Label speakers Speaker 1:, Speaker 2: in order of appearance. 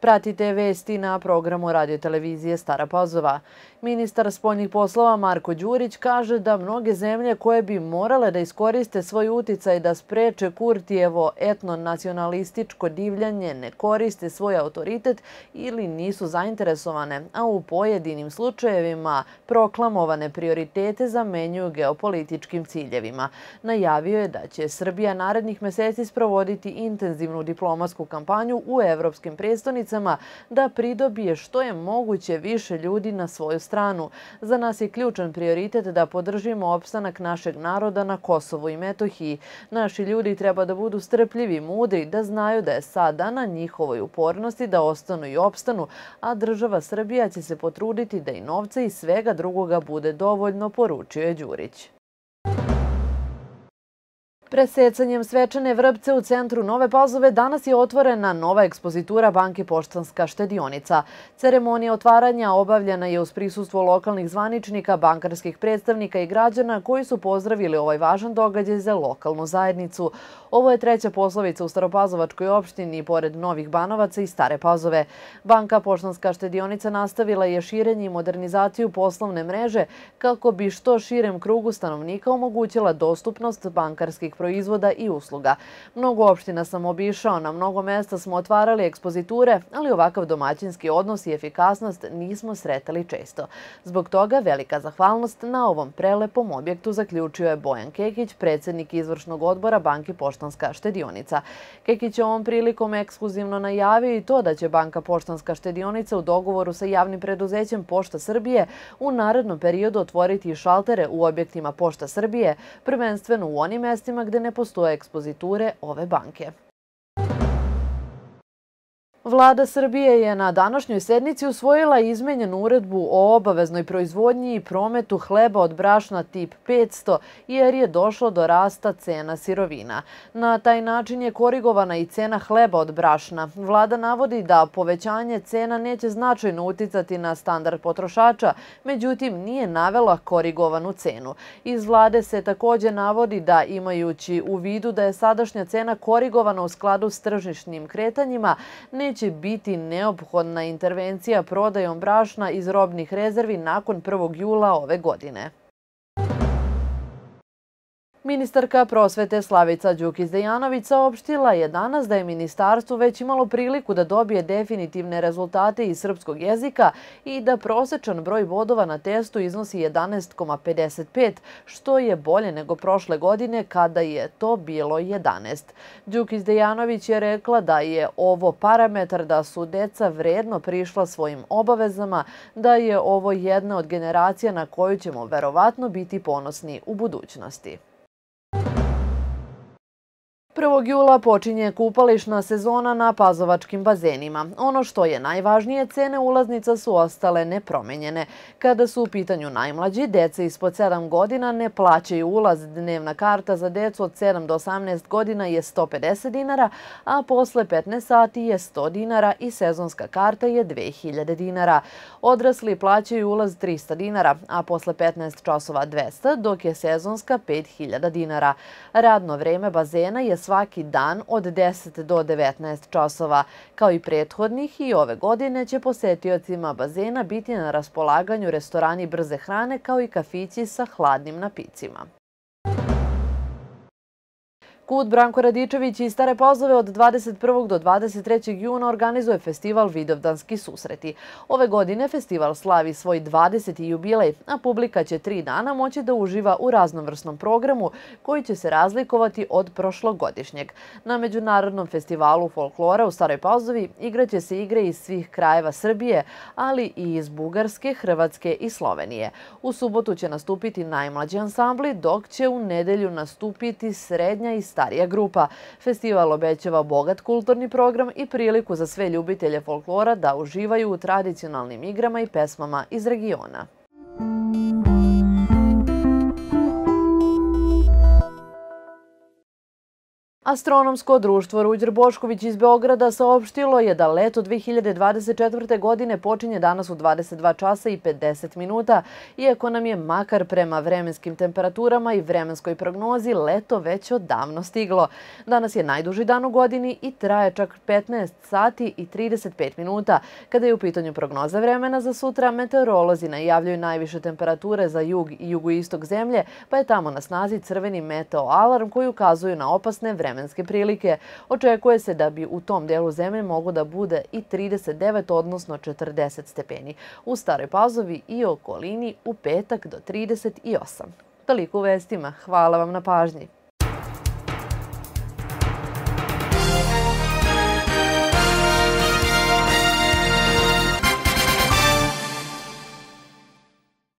Speaker 1: Pratite vesti na programu radiotelevizije Stara Pazova. Ministar spoljnih poslova Marko Đurić kaže da mnoge zemlje koje bi morale da iskoriste svoj uticaj da spreče Kurtijevo etnonacionalističko divljanje ne koriste svoj autoritet ili nisu zainteresovane, a u pojedinim slučajevima proklamovane prioritete zamenjuju geopolitičkim ciljevima. Najavio je da će Srbija narednih meseci sprovoditi intenzivnu diplomatsku kampanju u evropskim prestonicama da pridobije što je moguće više ljudi na svoju stranu. Za nas je ključan prioritet da podržimo opstanak našeg naroda na Kosovu i Metohiji. Naši ljudi treba da budu strpljivi i mudri, da znaju da je sada na njihovoj upornosti da ostanu i opstanu, a država Srbija će se potruditi da i novca i svega drugoga bude dovoljno, poručio je Đurić. Presecanjem svečane vrpce u centru Nove Pazove danas je otvorena nova ekspozitura Banke Poštanska štedionica. Ceremonija otvaranja obavljena je uz prisustvo lokalnih zvaničnika, bankarskih predstavnika i građana koji su pozdravili ovaj važan događaj za lokalnu zajednicu. Ovo je treća poslovica u Staropazovačkoj opštini pored Novih Banovaca i Stare Pazove. Banka Poštanska štedionica nastavila je širenje i modernizaciju poslovne mreže kako bi što širem krugu stanovnika omogućila dostupnost bankarskih proizvoda i usluga. Mnogo opština sam obišao, na mnogo mesta smo otvarali ekspoziture, ali ovakav domaćinski odnos i efikasnost nismo sretali često. Zbog toga velika zahvalnost na ovom prelepom objektu, zaključio je Bojan Kekić, predsjednik izvršnog odbora Banke Poštanska štedionica. Kekić je ovom prilikom ekskluzivno najavio i to da će Banka Poštanska štedionica u dogovoru sa javnim preduzećem Pošta Srbije u narednom periodu otvoriti šaltere u objektima Pošta Srbije, prvenstveno u onim mestima gde ne postoje ekspoziture ove banke. Vlada Srbije je na današnjoj sednici usvojila izmenjenu uredbu o obaveznoj proizvodnji i prometu hleba od brašna tip 500 jer je došlo do rasta cena sirovina. Na taj način je korigovana i cena hleba od brašna. Vlada navodi da povećanje cena neće značajno uticati na standard potrošača, međutim nije navela korigovanu cenu. Iz vlade se također navodi da imajući u vidu da je sadašnja cena korigovana u skladu s tržišnim kretanjima, neće biti neophodna intervencija prodajom brašna iz robnih rezervi nakon 1. jula ove godine. Ministarka prosvete Slavica Đukić Dejanović saopštila je danas da je ministarstvo već imalo priliku da dobije definitivne rezultate iz srpskog jezika i da prosečan broj bodova na testu iznosi 11,55, što je bolje nego prošle godine kada je to bilo 11. Đukić Dejanović je rekla da je ovo parametar da su deca vredno prišla svojim obavezama, da je ovo jedna od generacija na koju ćemo verovatno biti ponosni u budućnosti. 1. jula počinje kupališna sezona na pazovačkim bazenima. Ono što je najvažnije, cene ulaznica su ostale nepromenjene. Kada su u pitanju najmlađi, deca ispod 7 godina ne plaćaju ulaz. Dnevna karta za decu od 7 do 18 godina je 150 dinara, a posle 15 sati je 100 dinara i sezonska karta je 2000 dinara. Odrasli plaćaju ulaz 300 dinara, a posle 15 časova 200, dok je sezonska 5000 dinara. Radno vreme bazena je svaki dan od 10 do 19 časova. Kao i prethodnih i ove godine će posetiocima bazena biti na raspolaganju restorani brze hrane kao i kafići sa hladnim napicima. KUD Branko Radičević iz Stare Pazove od 21. do 23. juna organizuje festival Vidovdanski susreti. Ove godine festival slavi svoj 20. jubilej, a publika će 3 dana moći da uživa u raznovrsnom programu koji će se razlikovati od prošlogodišnjeg. Na Međunarodnom festivalu folklora u Staroj Pazovi igraće se igre iz svih krajeva Srbije, ali i iz Bugarske, Hrvatske i Slovenije. U subotu će nastupiti najmlađi ansambli, dok će u nedelju nastupiti srednja i starija grupa. Festival obećava bogat kulturni program i priliku za sve ljubitelje folklora da uživaju u tradicionalnim igrama i pesmama iz regiona. Astronomsko društvo Ruđer Bošković iz Beograda saopštilo je da leto 2024. godine počinje danas u 22 časa i 50 minuta, iako nam je makar prema vremenskim temperaturama i vremenskoj prognozi leto već odavno stiglo. Danas je najduži dan u godini i traje čak 15 sati i 35 minuta. Kada je u pitanju prognoza vremena za sutra, meteorolozi najavljuju najviše temperature za jug i jugoistok zemlje, pa je tamo na snazi crveni meteo alarm koji ukazuju na opasne vremenske prilike. Očekuje se da bi u tom delu zemlje moglo da bude i 39, odnosno 40 stepeni. U Staroj Pazovi i okolini u petak do 38. Toliko u vestima. Hvala vam na pažnji.